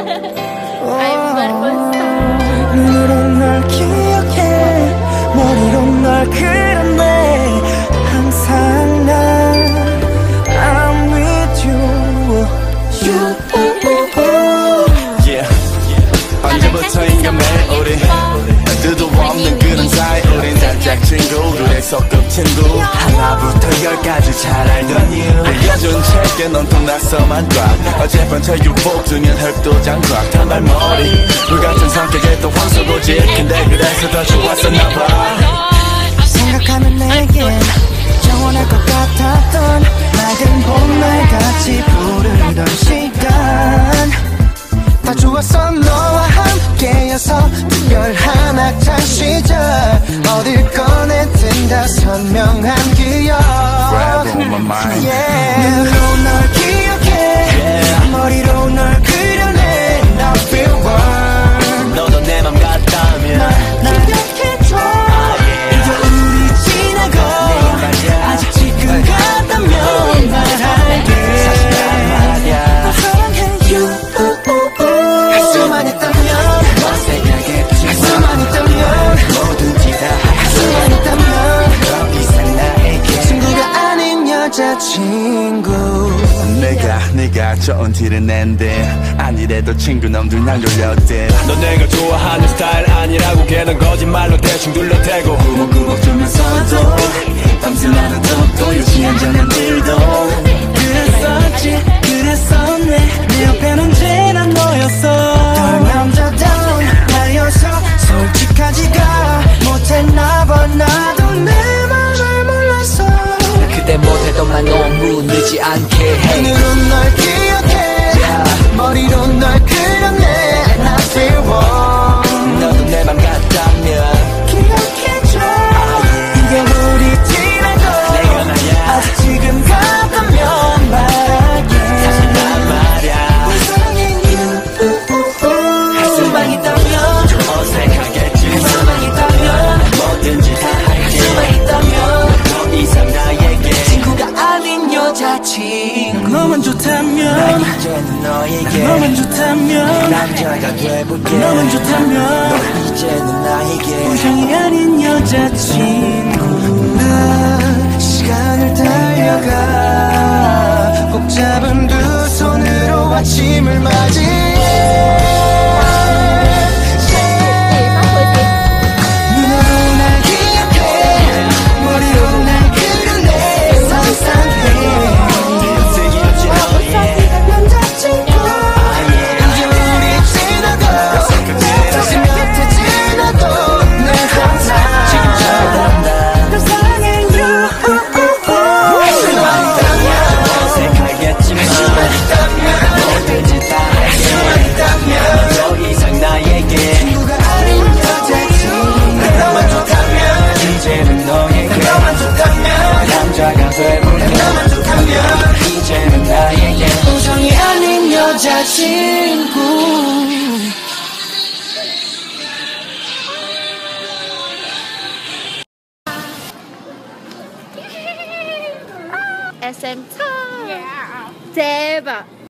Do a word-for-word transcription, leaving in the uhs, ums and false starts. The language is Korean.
눈으로 널 기억해 머리로 널 그려내 항상 난 I'm with you You Yeah 언제부터인가 매일 우리 뜻도 없는 그런 사이 우린 살짝 친구들의 소꿉친구 하나부터 열까지 잘 알던 you 알려준 책에 넌 또 낯서만 봐 어젯밤 유복 두면 흙도 장각 단발머리 불같은 성격에 또 황소고집 근데 그래서 더 좋았었나봐 생각하면 내겐 영원할 것 같았던 맑은 봄날같이 부르던 시간 다 좋았어 너와 함께여서 특별한 학창시절 어딜 꺼내든 다 선명한 기억 Forever on my mind yeah. 눈으로 널 기억해 yeah. 머리로 널 그려내 나 feel warm 너도 내 맘 같다면 날 기억해줘 ah, yeah. 이제 우리 지나고 아직 지금 같다면 말할게 나 사랑해 you 수만 있다면 어색하겠지 수만 있다면 뭐든지 다 할 수만 있다면 더 이상 나에게 친구가 아닌 여자친구 내가 네가 좋은 티를 낸데 아니래도 친구 놈들 날 놀렸대 너 내가 좋아하는 스타일 아니라고 걔는 거짓말로 대충 둘러대고 꾸벅꾸벅 졸면서도 밤새 나눠도 또 유치한 장난들도 그랬었지 그랬었네 내 옆엔 언제나 너였어 덜 남자다운 나여서 솔직하지가 못했나봐 나도 내 맘을 몰라서 그때 못했던 말 너무 늦지 않게 해 눈으로 널 기억해 yeah. 머리로 널 그려내 And I feel warm 너도 내 맘 같다면 기억해줘 ah, yeah. 이제 우리 지나고 내가 나야 아직 지금 같다면 말할게 사실 난 말야 널 사랑해 you 할 수만 있다면 좀 어색하겠지 할 수만 있다면 뭐든지 다 할게 할 수만 있다면 더 이상 나에게 친구가 아닌 여자친구 너만 좋다면 난 이제는 너에게 너만 좋다면 남자가 돼볼게 너만 좋다면 너 이제는 나에게 우정이 아닌 여자친구 나 시간을 달려가 꼭 잡은 두 손으로 아침을 맞이해 눈으로 날 기억해 머리로 날 그려내 상상해 남자친구 이제 우리 지나고 다시 몇 해 지나도 늘 항상 널 사랑해 you 할 수만 있다면 어색하겠지만 뭐든지 다 할 할게 수만 있다면 더 이상 나에게 친구가 아닌 여자친구 너만 좋다면 이제는 너에게 너만 좋다면 남자가 돼볼게 너만 좋다면 이제는 나에게 우정이 아닌 여자친구 에스엠 차 대박.